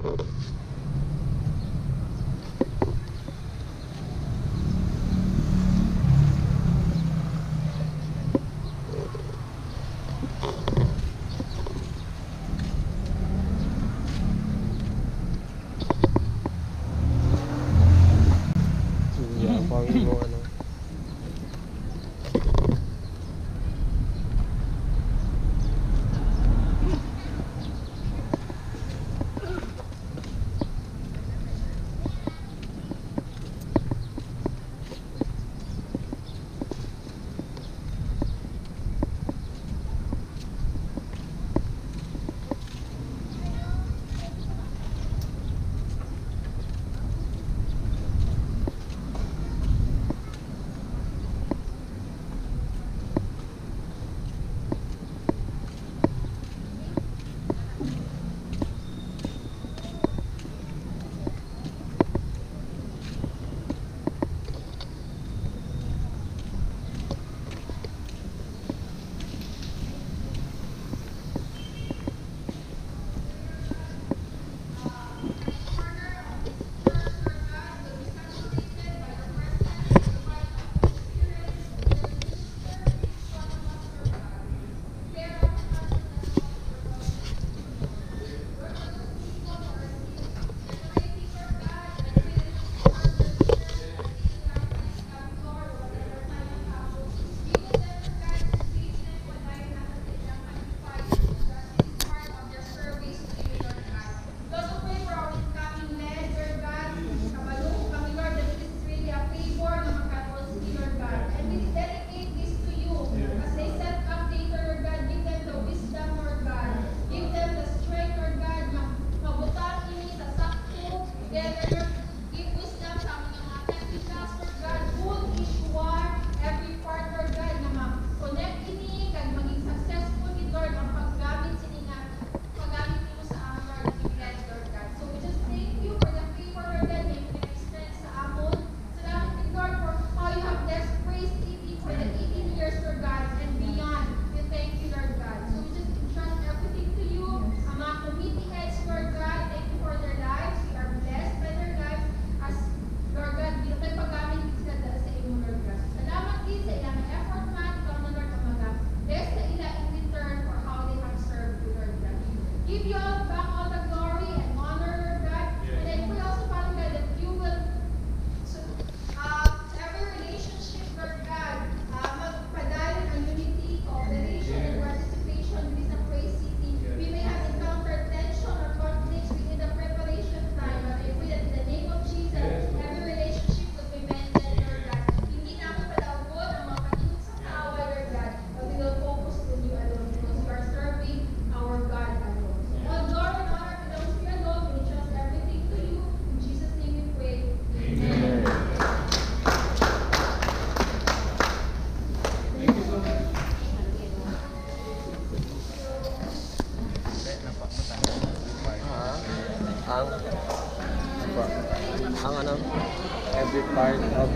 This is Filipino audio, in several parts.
ang ano, every part of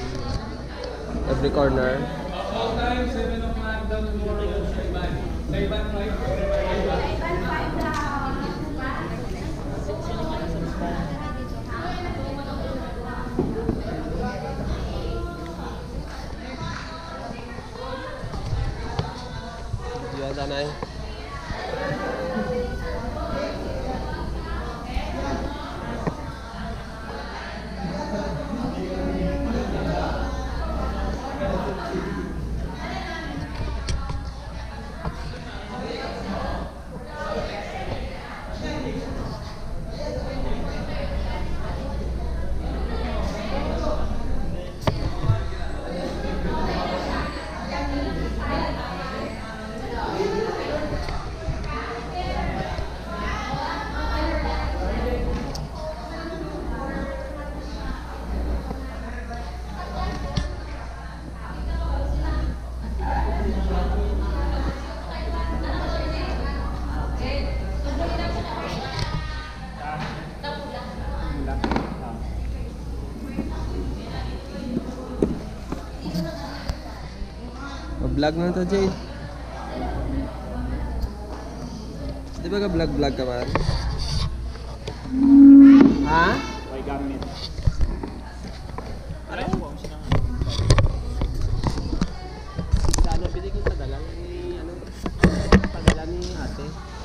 every corner. Yan tanay. Vlog na to, Jade. Di ba ka vlog ka man? Ha? Why gamit? Ano? Ano? Siya na. Sa ano, pili ko padala ni, ano, padala ni ate.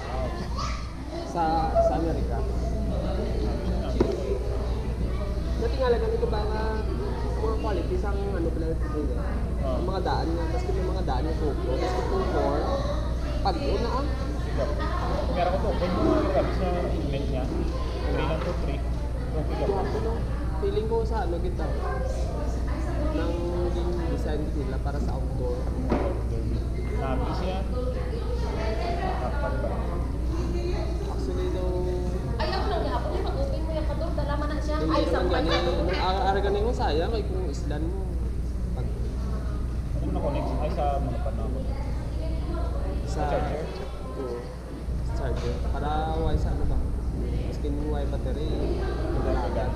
Sa Amerika. Natingala ganito ba nga mga qualities ang ano pala ito nila. Ang mga daan nga, tapos yung mga daan yung GoPro, tapos yung 4, pag una ang Meron ko to. Kung mga grabs na invent niya, 3 lang to 3. Okay lang. Guwapo no? Feeling ko sa ano kita nang yung design nila para sa outdoor. Nabi siya. Kapal ba? Actually though, Ayaw lang niya ako. Pag-open mo yung kador, dalaman na siya. hindi Ay, naman sampay na. gani, aragan mo sayang kay kung islan mo. Pag Ano mo na-connect? Ay sa mga panahon. sa Charger? Oo, sa charger. Para why sa ano ba? Maskin why battery, magalagat.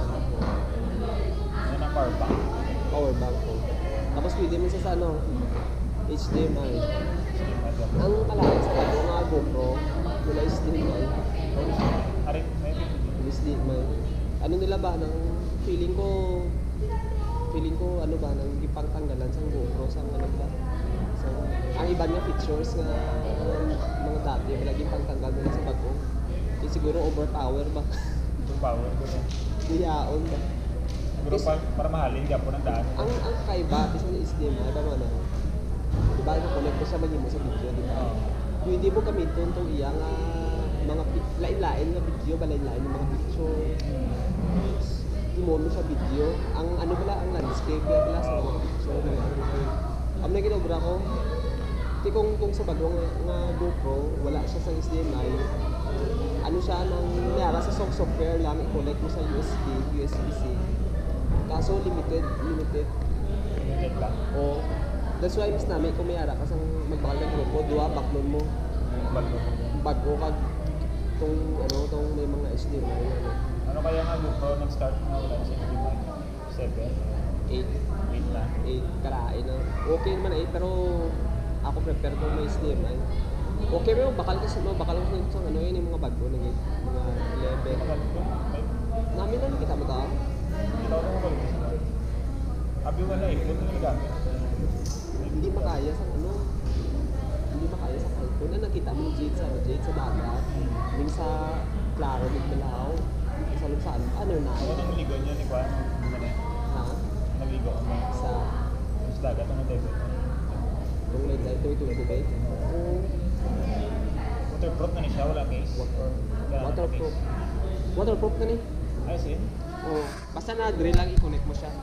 Yan ang power bank. Power bank ko. Tapos pwede mo siya sa ano, HDMI. Ang kalaki sa kanya mga GoPro, mula HDMI. Arit, maybe. HDMI. Ano nila ba ng feeling ko ano ba nang ipangtanggalan sa GoPro sa ano ba? So, ang iba niya features nga mga dati lagi pangtanggal nila sa bago. Siguro overpower ba? Yung power ko. Iyaon ba? Siguro para mahalin ka po ng daan. Ang kakaiba is ng HDMI ba man ano? Diba na-connect ko sa mo sa video, di ba? Kung hindi mo gamiton itong iyang mga lain-lain na video, lain-lain ng mga picture. Imono sa video. Ang ano pala, ang landscape pala sa mga picture. Ang na kinobra ko, kung sa bagong nga GoPro, wala siya sa HDMI, ano siya, nang nara sa software lang, i-connect mo sa USB-C. Kaso limited. Limited lang. O, that's why mas namin kung mayara ka sang magbakal ng grupo, duwa, backload mo. Bago. Bago kag tong may mga HDMI ano. Ano kaya nga GoPro nag-start na wala sa HDMI? 7? 8 8 na. karain na. Okay naman 8 pero ako prepare ko may HDMI. Okay pero bakal ko sa ano yun yung mga bago na mga 11. Bakal ko? Namin na nakita mo ta. Ito ako bakal ko. Abi wala eh. Ito na nagamit. Hindi makaya sa iPhone na nakita mo Jade sa dagat. Yung sa Claro Miglao. Sa Luzon. Ano na? Ako nang ligo niya ni Kwan. Ha? Naligo kami. Sa Sa dagat ang debit. Kung may dahil ito debate. Waterproof na ni siya, wala case. Waterproof. Waterproof na ni. Ayos yun. Oh, basta na drill lang i-connect mo siya.